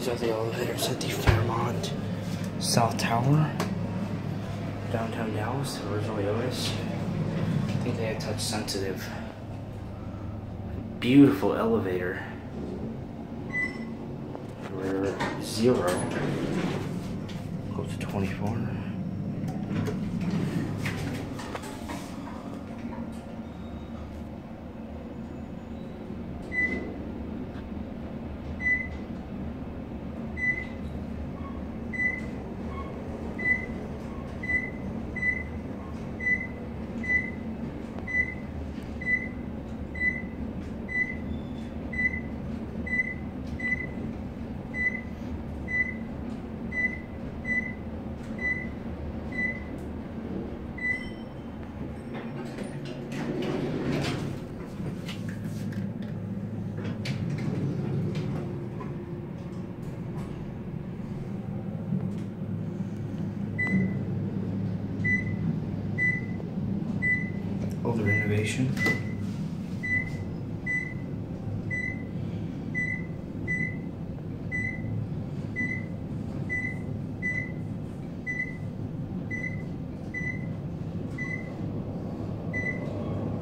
These are the elevators at the Fairmont South Tower, downtown Dallas, originally Otis. I think they had touch sensitive. Beautiful elevator. We're 0 goes to 24. Older renovation.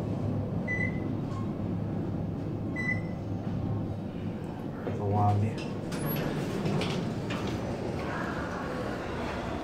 The lobby.